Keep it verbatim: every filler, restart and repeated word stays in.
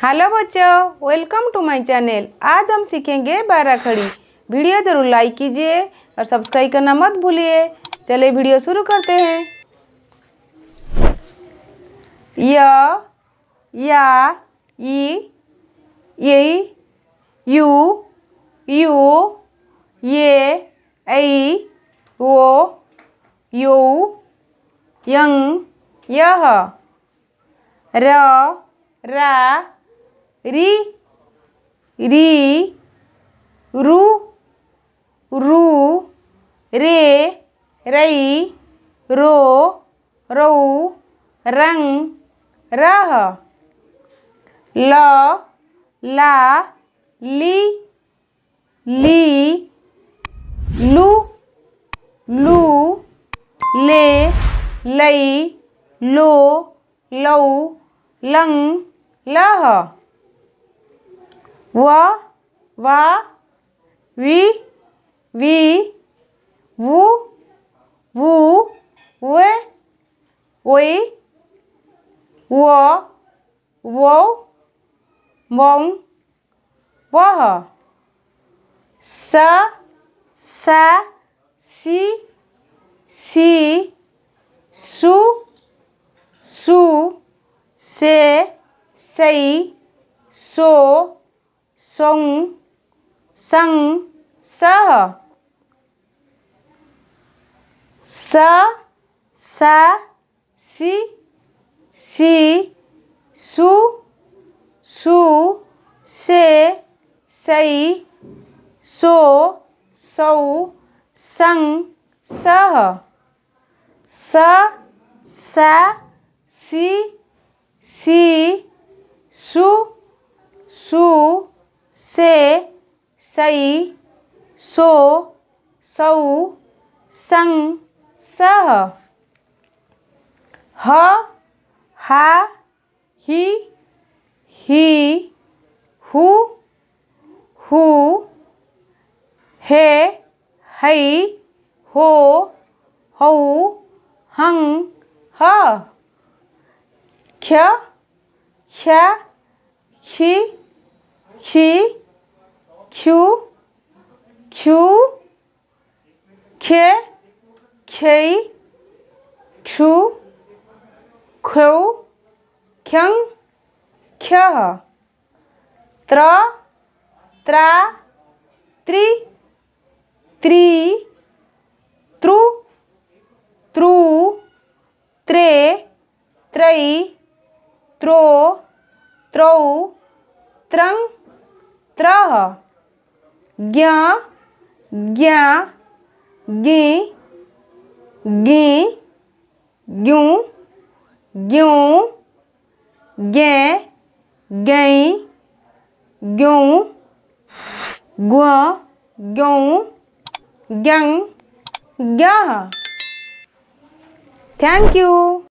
Hello बच्चों, welcome to my channel. आज हम सीखेंगे बारह खड़ी। वीडियो जरूर लाइक कीजिए और सब्सक्राइब करना मत भूलिए। चलिए वीडियो शुरू करते हैं। य या ई ये यू यू ये ऐ वो यू यंग यह र रा री री रू रू रे रई रो रौ रंग रह ल ला ली ली लू लू ले लई लो लौ लंग लह व वा वी वी वू वू वे वे वो वो वों वह स सा सी सी सु सु से सई सो सों संग सह स सा सी सी सु सु से सई सो सौ संग सह स सा सी सी सु सु से सई सो सौ संग सह ह हा ही ही हु हु हे हई हो हौ हंग ह क्ष क्ष क्षि क्षि क्षु क्षु खे क्षै क्षु क्षौ ख्यं ख्यः त्र त्रा त्रि त्रित्रुत्रु त्रे त्रै त्रो त्रौ त्रंग त्रः ज्ञ ज्ञा ज्ञि ज्ञि ज्ञू ज्ञों ज्ञे ज्ञै ज्ञों ग्व ज्ञों ज्ञं ज्ञः। Thank you.